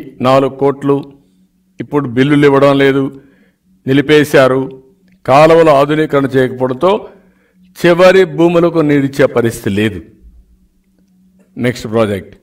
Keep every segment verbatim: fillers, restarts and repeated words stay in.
నాలుగు కోట్లు ఇప్పుడు బిల్లులు ఇవ్వడం లేదు, నిలిపేశారు. కాలువల ఆధునీకరణ చేయకపోవడంతో చివరి భూములకు నీరిచ్చే పరిస్థితి లేదు. నెక్స్ట్ ప్రాజెక్ట్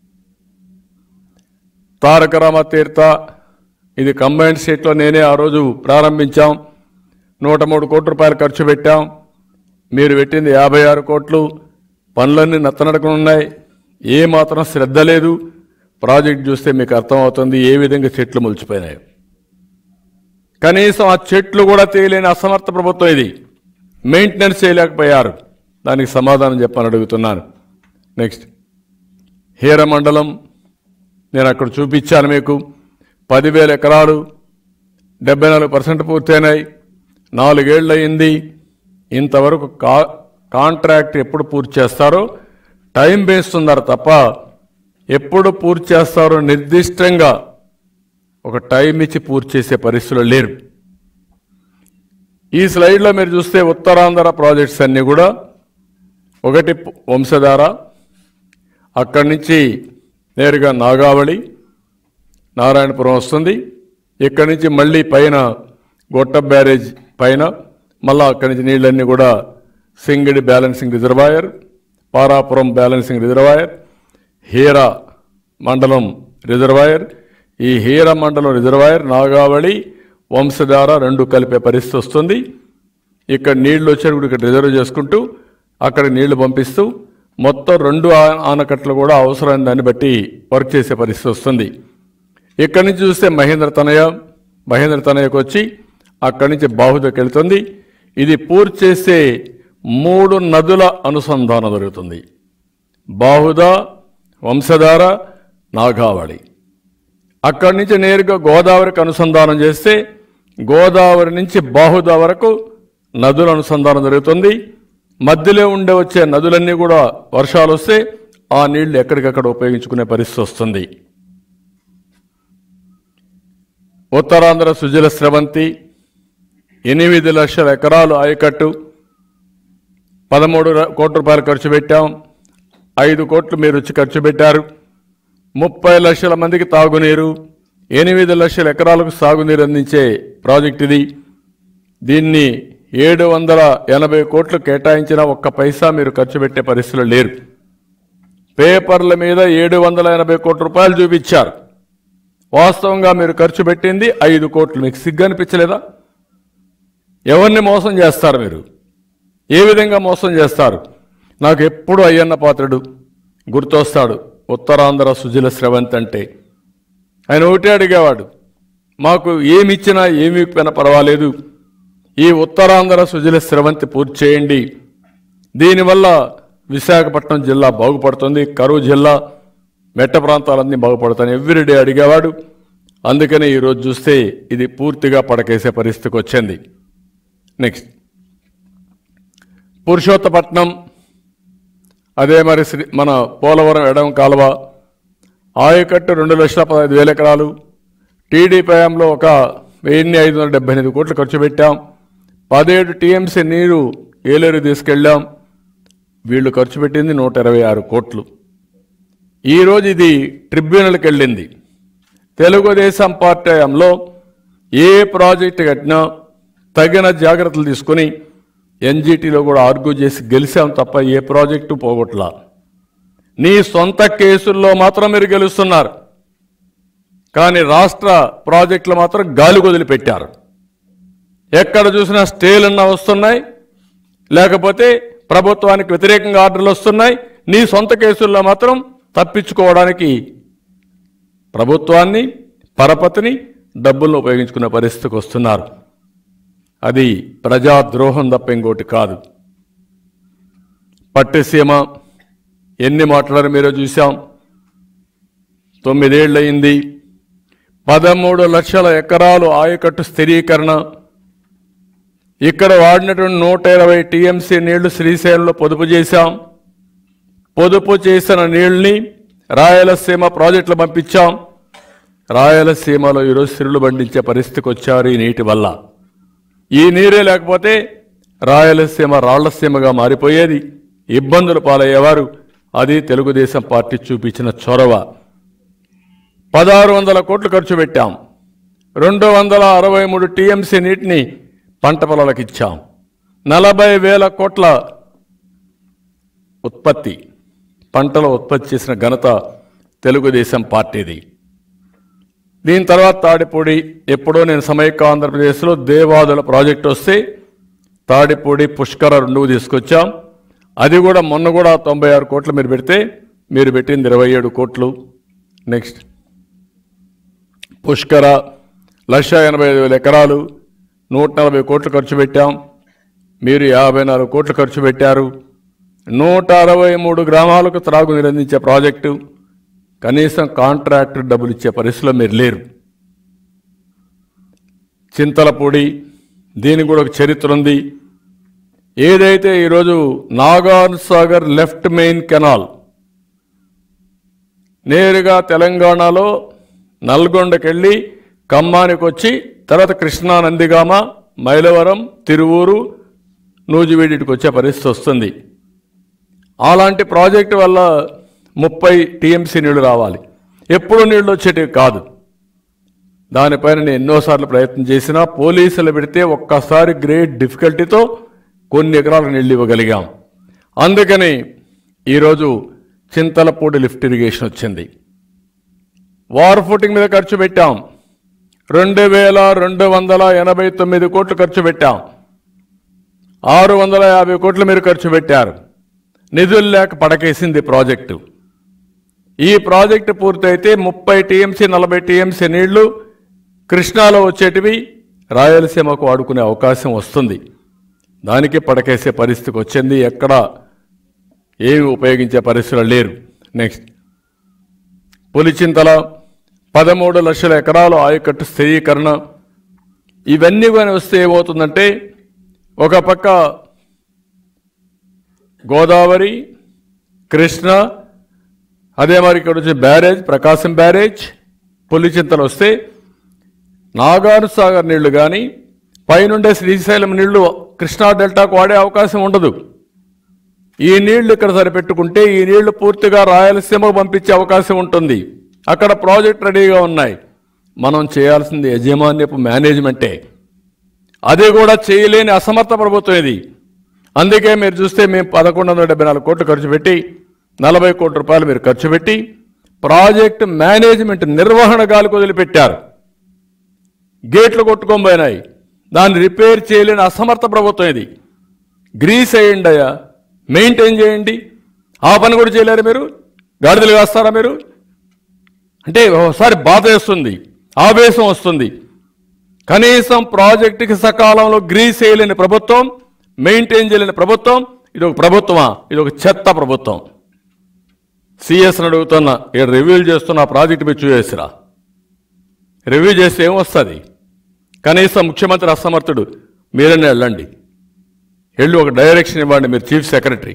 తారక రామ తీర్థ, ఇది కంబైన్డ్ స్టేట్లో నేనే ఆ రోజు ప్రారంభించాం. నూట మూడు కోట్ల రూపాయలు ఖర్చు పెట్టాం. మీరు పెట్టింది యాభై ఆరు కోట్లు. పనులన్నీ నత్తనడకనున్నాయి, ఏ మాత్రం శ్రద్ధ లేదు. ప్రాజెక్ట్ చూస్తే మీకు అర్థమవుతుంది ఏ విధంగా చెట్లు మొలిచిపోయినాయి. కనీసం ఆ చెట్లు కూడా తేలేని అసమర్థ ప్రభుత్వం ఇది. మెయింటెనెన్స్ చేయలేకపోయారు. దానికి సమాధానం చెప్పని అడుగుతున్నాను. నెక్స్ట్ హీర మండలం, నేను అక్కడ చూపించాను మీకు. పదివేల ఎకరాలు డెబ్బై నాలుగు పర్సెంట్ పూర్తయినాయి. నాలుగేళ్ళు అయింది. ఇంతవరకు కా కాంట్రాక్ట్ ఎప్పుడు పూర్తి చేస్తారో టైం వేస్తున్నారు తప్ప ఎప్పుడు పూర్తి చేస్తారో నిర్దిష్టంగా ఒక టైం ఇచ్చి పూర్తి చేసే పరిస్థితులు లేరు. ఈ స్లైడ్లో మీరు చూస్తే ఉత్తరాంధ్ర ప్రాజెక్ట్స్ అన్నీ కూడా ఒకటి వంశధార, అక్కడి నుంచి నేరుగా నాగావళి నారాయణపురం వస్తుంది. ఇక్కడి నుంచి మళ్ళీ పైన గొట్ట బ్యారేజ్ పైన మళ్ళా అక్కడి నుంచి నీళ్ళన్నీ కూడా Singidi balancing reservoir, Parapuram balancing reservoir, Hira మండలం రిజర్వాయర్. ఈ హీరా మండలం రిజర్వాయర్ నాగావళి వంశధార రెండు కలిపే పరిస్థితి వస్తుంది. ఇక్కడ నీళ్లు వచ్చేటప్పుడు ఇక్కడ రిజర్వ్ చేసుకుంటూ అక్కడ నీళ్లు పంపిస్తూ మొత్తం రెండు ఆనకట్లు కూడా అవసరమైన దాన్ని బట్టి వర్క్ చేసే పరిస్థితి వస్తుంది. ఇక్కడి నుంచి చూస్తే మహేంద్ర తనయ, మహేంద్ర తనయకు వచ్చి అక్కడి నుంచి బాహుదకి వెళుతుంది. ఇది పూర్తి చేస్తే మూడు నదుల అనుసంధానం జరుగుతుంది. బాహుద, వంశధార, నాగావళి. అక్కడి నుంచి నేరుగా గోదావరికి అనుసంధానం చేస్తే గోదావరి నుంచి బాహుద వరకు నదుల అనుసంధానం జరుగుతుంది. మధ్యలో ఉండే వచ్చే నదులన్నీ కూడా వర్షాలు వస్తే ఆ నీళ్లు ఎక్కడికక్కడ ఉపయోగించుకునే పరిస్థితి వస్తుంది. ఉత్తరాంధ్ర సుజల స్రవంతి ఎనిమిది లక్షల ఎకరాలు ఆయకట్టు, పదమూడు కోట్ల రూపాయలు ఖర్చు పెట్టాం. ఐదు కోట్లు మీరు వచ్చి ఖర్చు పెట్టారు. ముప్పై లక్షల మందికి తాగునీరు, ఎనిమిది లక్షల ఎకరాలకు సాగునీరు అందించే ప్రాజెక్ట్ ఇది. దీన్ని ఏడు వందల ఎనభై కోట్లు కేటాయించిన ఒక్క పైసా మీరు ఖర్చు పెట్టే పరిస్థితులు లేరు. పేపర్ల మీద ఏడు వందల ఎనభై కోట్ల రూపాయలు చూపించారు. వాస్తవంగా మీరు ఖర్చు పెట్టింది ఐదు కోట్లు. మీకు సిగ్గు అనిపించలేదా? ఎవరిని మోసం చేస్తారు మీరు? ఏ విధంగా మోసం చేస్తారు? నాకు ఎప్పుడు అయ్యన్న పాత్రుడు గుర్తొస్తాడు. ఉత్తరాంధ్ర సుజల స్రవంతి అంటే ఆయన ఒకటే అడిగేవాడు, మాకు ఏమి ఇచ్చినా ఏమి ఇచ్చినా పర్వాలేదు, ఈ ఉత్తరాంధ్ర సుజల స్రవంతి పూర్తి చేయండి. దీనివల్ల విశాఖపట్నం జిల్లా బాగుపడుతుంది, కరువు జిల్లా, మెట్ట ప్రాంతాలన్నీ బాగుపడతాయి ఎవ్రీడే అడిగేవాడు. అందుకని ఈరోజు చూస్తే ఇది పూర్తిగా పడకేసే పరిస్థితికి వచ్చింది. నెక్స్ట్ పురుషోత్తపట్నం, అదే మరి శ్రీ మన పోలవరం ఎడమ కాలువ ఆయకట్టు రెండు లక్షల పదహైదు వేల ఎకరాలు. టీడీపీ హయాంలో ఒక వెయ్యి ఐదు వందల డెబ్బై ఎనిమిది కోట్లు ఖర్చు పెట్టాం. పదిహేడు టీఎంసీ నీరు ఏలేరు తీసుకెళ్ళాం. వీళ్ళు ఖర్చు పెట్టింది నూట ఇరవై ఆరు కోట్లు. ఈరోజు ఇది ట్రిబ్యునల్కి వెళ్ళింది. తెలుగుదేశం పార్టీ హయాంలో ఏ ప్రాజెక్టు కట్టినా తగిన జాగ్రత్తలు తీసుకుని ఎన్జీటీలో కూడా ఆర్గ్యూ చేసి గెలిచాం తప్ప ఏ ప్రాజెక్టు పోగొట్లా. నీ సొంత కేసుల్లో మాత్రం మీరు గెలుస్తున్నారు, కానీ రాష్ట్ర ప్రాజెక్టులు మాత్రం గాలి వదిలిపెట్టారు. ఎక్కడ చూసినా స్టేలన్నా వస్తున్నాయి, లేకపోతే ప్రభుత్వానికి వ్యతిరేకంగా ఆర్డర్లు వస్తున్నాయి. నీ సొంత కేసుల్లో మాత్రం తప్పించుకోవడానికి ప్రభుత్వాన్ని, పరపతిని, డబ్బులను ఉపయోగించుకునే పరిస్థితికి వస్తున్నారు. అది ప్రజాద్రోహం తప్ప ఇంకోటి కాదు. పట్టిసీమ ఎన్ని మాట్లాడారు మీరో చూసాం. తొమ్మిదేళ్లయింది. పదమూడు లక్షల ఎకరాలు ఆయకట్టు స్థిరీకరణ. ఇక్కడ వాడినటువంటి నూట ఇరవై టీఎంసీ నీళ్లు శ్రీశైలంలో పొదుపు చేశాం. పొదుపు చేసిన నీళ్ళని రాయలసీమ ప్రాజెక్టులు పంపించాం. రాయలసీమలో ఈరోజు సిరులు బండించే పరిస్థితికి వచ్చారు ఈ నీటి వల్ల. ఈ నీరే లేకపోతే రాయలసీమ రాళ్లసీమగా మారిపోయేది, ఇబ్బందులు పాలయ్యేవారు. అది తెలుగుదేశం పార్టీ చూపించిన చొరవ. పదహారు వందల కోట్లు ఖర్చు పెట్టాం. రెండు వందల అరవై మూడు టీఎంసీ నీటిని పంట పొలాలకు ఇచ్చాం. నలభై వేల కోట్ల ఉత్పత్తి పంటలో ఉత్పత్తి చేసిన ఘనత తెలుగుదేశం పార్టీది. దీని తర్వాత తాడిపూడి, ఎప్పుడో నేను సమైక్య ఆంధ్రప్రదేశ్లో దేవాదుల ప్రాజెక్టు వస్తే తాడిపూడి పుష్కర రెండు తీసుకొచ్చాం. అది కూడా మొన్న కూడా తొంభై ఆరు కోట్లు మీరు పెడితే మీరు పెట్టింది ఇరవై ఏడు కోట్లు. నెక్స్ట్ పుష్కర లక్ష ఎనభై ఐదు వేల ఎకరాలు నూట నలభై కోట్లు ఖర్చు పెట్టాం. మీరు యాభై నాలుగు కోట్లు ఖర్చు పెట్టారు. నూట అరవై మూడు గ్రామాలకు త్రాగునీరు అందించే ప్రాజెక్టు, కనీసం కాంట్రాక్టర్ డబ్బులు ఇచ్చే పరిస్థితిలో మీరు లేరు. చింతలపూడి, దీనికి కూడా ఒక చరిత్ర ఉంది. ఏదైతే ఈరోజు Nagarjuna Sagar left main canal నేరుగా తెలంగాణలో నల్గొండకెళ్ళి ఖమ్మానికి వచ్చి తర్వాత కృష్ణా, నందిగామ, మైలవరం, తిరువూరు, నూజివీడికి వచ్చే పరిస్థితి వస్తుంది. అలాంటి ప్రాజెక్టు వల్ల ముప్పై టీఎంసీ నీళ్లు రావాలి. ఎప్పుడు నీళ్లు వచ్చేటివి కాదు. దానిపైన నేను ఎన్నోసార్లు ప్రయత్నం చేసినా పోలీసులు పెడితే ఒక్కసారి గ్రేట్ డిఫికల్టీతో కొన్ని ఎకరాలకు నీళ్ళు ఇవ్వగలిగాం. అందుకని ఈరోజు చింతలపూడి లిఫ్ట్ ఇరిగేషన్ వచ్చింది. వార్ ఫుటింగ్ మీద ఖర్చు పెట్టాం. రెండు వేల రెండు వందల ఎనభై తొమ్మిది కోట్లు ఖర్చు పెట్టాం. ఆరు వందల యాభై కోట్లు మీరు ఖర్చు పెట్టారు. నిధులు లేక పడకేసింది ప్రాజెక్టు. ఈ ప్రాజెక్టు పూర్తయితే ముప్పై టీఎంసీ నలభై టీఎంసీ నీళ్లు కృష్ణాలో వచ్చేటివి రాయలసీమకు వాడుకునే అవకాశం వస్తుంది. దానికి పడకేసే పరిస్థితికి వచ్చింది. ఎక్కడ ఏమి ఉపయోగించే పరిస్థితులు లేరు. నెక్స్ట్ పులిచింతల పదమూడు లక్షల ఎకరాలు ఆయకట్టు స్థిరీకరణ. ఇవన్నీ కానీ వస్తే ఏమవుతుందంటే ఒక పక్క గోదావరి, కృష్ణ, అదే మరి ఇక్కడ వచ్చే బ్యారేజ్ ప్రకాశం బ్యారేజ్, పులిచింతలు వస్తే నాగార్జున సాగర్ నీళ్లు కానీ పైనుండే శ్రీశైలం నీళ్లు కృష్ణా డెల్టాకు వాడే అవకాశం ఉండదు. ఈ నీళ్లు ఇక్కడ సరిపెట్టుకుంటే ఈ నీళ్లు పూర్తిగా రాయలసీమకు పంపించే అవకాశం ఉంటుంది. అక్కడ ప్రాజెక్ట్ రెడీగా ఉన్నాయి. మనం చేయాల్సింది యజమాన్యపు మేనేజ్మెంటే. అది కూడా చేయలేని అసమర్థ ప్రభుత్వం ఇది. అందుకే మీరు చూస్తే మేము పదకొండు వందల డెబ్బై నాలుగు కోట్లు ఖర్చు పెట్టి నలభై కోట్ల రూపాయలు మీరు ఖర్చు పెట్టి ప్రాజెక్టు మేనేజ్మెంట్ నిర్వహణ గాలికి వదిలిపెట్టారు. గేట్లు కొట్టుకోబోయినాయి. దాన్ని రిపేర్ చేయలేని అసమర్థ ప్రభుత్వం ఇది. గ్రీస్ అయ్యండి అయ్యా, మెయింటైన్ చేయండి. ఆ పని కూడా చేయలేరు మీరు. గాడిదలు కాస్తారా మీరు? అంటే ఒకసారి బాధ వేస్తుంది, ఆవేశం వస్తుంది. కనీసం ప్రాజెక్టుకి సకాలంలో గ్రీస్ చేయలేని ప్రభుత్వం, మెయింటైన్ చేయలేని ప్రభుత్వం. ఇది ఒక ప్రభుత్వమా? ఇది ఒక చెత్త ప్రభుత్వం. సిఎస్ని అడుగుతున్నా, ఇక్కడ రివ్యూ చేస్తున్న ప్రాజెక్టు మీద చూసేసిరా. రివ్యూ చేస్తే ఏమొస్తుంది? కనీసం ముఖ్యమంత్రి అసమర్థుడు. మీరనే వెళ్ళండి, వెళ్ళి ఒక డైరెక్షన్ ఇవ్వండి. మీరు చీఫ్ సెక్రటరీ.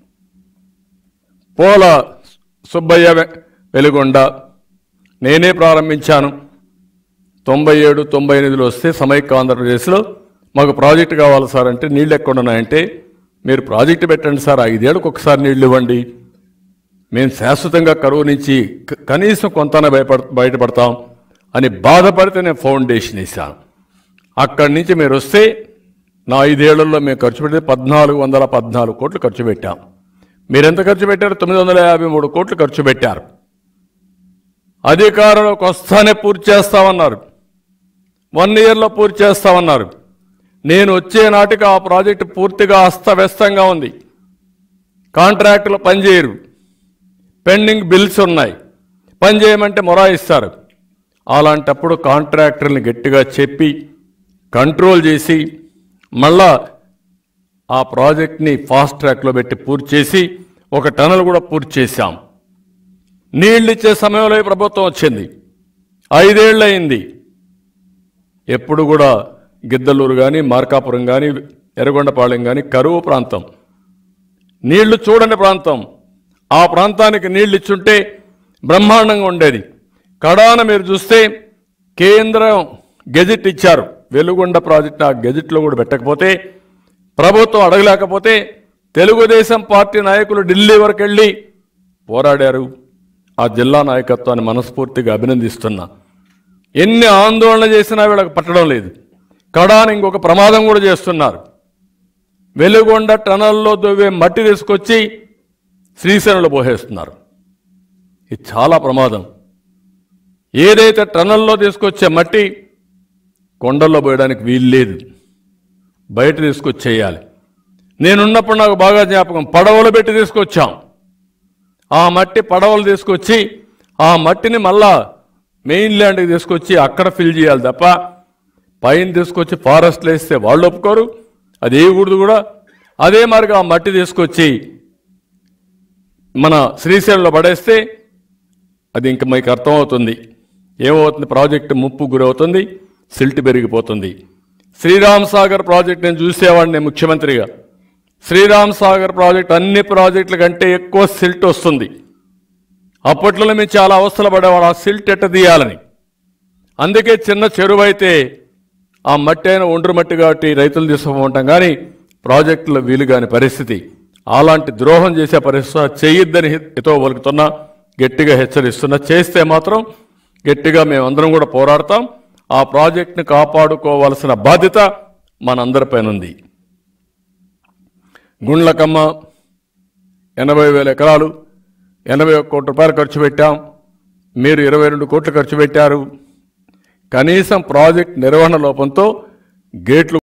పోల సుబ్బయ్య వెలుగొండ నేనే ప్రారంభించాను. తొంభై ఏడు తొంభై ఎనిమిదిలో వస్తే సమైక్య ఆంధ్రప్రదేశ్లో మాకు ప్రాజెక్టు కావాలి సార్ అంటే నీళ్ళు ఎక్కడ ఉన్నాయంటే మీరు ప్రాజెక్టు పెట్టండి సార్, ఐదేళ్ళకు ఒకసారి నీళ్ళు ఇవ్వండి, మేము శాశ్వతంగా కరువు నుంచి కనీసం కొంతనే భయపడ బయటపడతాం అని బాధపడితే నేను ఫౌండేషన్ వేశాను. అక్కడి నుంచి మీరు వస్తే నా ఐదేళ్లలో మేము ఖర్చు పెడితే పద్నాలుగు వందల పద్నాలుగు కోట్లు ఖర్చు పెట్టాం. మీరు ఎంత ఖర్చు పెట్టారు? తొమ్మిది వందల యాభై మూడు కోట్లు ఖర్చు పెట్టారు. అధికారంలోకి వస్తానే పూర్తి చేస్తామన్నారు. వన్ ఇయర్లో పూర్తి చేస్తామన్నారు. నేను వచ్చే నాటికి ఆ ప్రాజెక్టు పూర్తిగా అస్తవ్యస్తంగా ఉంది. కాంట్రాక్టులు పనిచేయరు, పెండింగ్ బిల్స్ ఉన్నాయి, పని చేయమంటే మొరాయిస్తారు. అలాంటప్పుడు కాంట్రాక్టర్ని గట్టిగా చెప్పి కంట్రోల్ చేసి మళ్ళా ఆ ప్రాజెక్ట్ని ఫాస్ట్ ట్రాక్లో పెట్టి పూర్తి చేసి ఒక టనల్ కూడా పూర్తి చేశాం. నీళ్ళు ఇచ్చే సమయంలో ఈ ప్రభుత్వం వచ్చింది. ఐదేళ్ళు అయింది. ఎప్పుడు కూడా గిద్దలూరు కానీ మార్కాపురం కానీ ఎర్రగొండపాళెం కానీ కరువు ప్రాంతం, నీళ్లు చూడని ప్రాంతం. ఆ ప్రాంతానికి నీళ్ళు ఇచ్చుంటే బ్రహ్మాండంగా ఉండేది. కడాన మీరు చూస్తే కేంద్రం గెజిట్ ఇచ్చారు. వెలుగొండ ప్రాజెక్ట్ ఆ గెజిట్లో కూడా పెట్టకపోతే, ప్రభుత్వం అడగలేకపోతే తెలుగుదేశం పార్టీ నాయకులు ఢిల్లీ వరకు వెళ్ళి పోరాడారు. ఆ జిల్లా నాయకత్వాన్ని మనస్ఫూర్తిగా అభినందిస్తున్నా. ఎన్ని ఆందోళన చేసినా వీళ్ళకి పట్టడం లేదు. కడాని ఇంకొక ప్రమాదం కూడా చేస్తున్నారు. వెలుగొండ టనల్లో దొవ్వే మట్టి తీసుకొచ్చి శ్రీశైలంలో పోసేస్తున్నారు. ఇది చాలా ప్రమాదం. ఏదైతే టనల్లో తీసుకొచ్చే మట్టి కొండల్లో పోయడానికి వీలు లేదు, బయట తీసుకొచ్చేయాలి. నేనున్నప్పుడు నాకు బాగా జ్ఞాపకం, పడవలు పెట్టి తీసుకొచ్చాం. ఆ మట్టి పడవలు తీసుకొచ్చి ఆ మట్టిని మళ్ళా మెయిన్ ల్యాండ్కి తీసుకొచ్చి అక్కడ ఫిల్ చేయాలి తప్ప పైన తీసుకొచ్చి ఫారెస్ట్లు వేస్తే వాళ్ళు ఒప్పుకోరు, అది వేయకూడదు కూడా. అదే మరిగా ఆ మట్టి తీసుకొచ్చి మన శ్రీశైలంలో పడేస్తే అది ఇంక మీకు అర్థమవుతుంది ఏమవుతుంది. ప్రాజెక్టు ముప్పు గురవుతుంది, సిల్ట్ పెరిగిపోతుంది. శ్రీరామ్ సాగర్ ప్రాజెక్ట్ నేను చూసేవాడిని ముఖ్యమంత్రిగా. శ్రీరామ్ సాగర్ ప్రాజెక్ట్ అన్ని ప్రాజెక్టుల కంటే ఎక్కువ సిల్ట్ వస్తుంది. అప్పట్లో మేము చాలా అవస్థలు పడేవాడు ఆ సిల్ట్ ఎట్ట తీయాలని. అందుకే చిన్న చెరువు అయితే ఆ మట్టి అయినా ఒండ్రు మట్టి కాబట్టి రైతులు తీసుకుంటాం, కానీ ప్రాజెక్టులో వీలు కాని పరిస్థితి. అలాంటి ద్రోహం చేసే పరిస్థితి చేయొద్దని హితో పలుకుతున్నా, గట్టిగా హెచ్చరిస్తున్నా. చేస్తే మాత్రం గట్టిగా మేమందరం కూడా పోరాడతాం. ఆ ప్రాజెక్టుని కాపాడుకోవాల్సిన బాధ్యత మనందరిపైన ఉంది. గుండ్లకమ్మ ఎనభై వేల ఎకరాలు ఎనభై ఒక్క కోట్ల రూపాయలు ఖర్చు పెట్టాం. మీరు ఇరవై రెండు కోట్లు ఖర్చు పెట్టారు. కనీసం ప్రాజెక్ట్ నిర్వహణ లోపంతో గేట్లు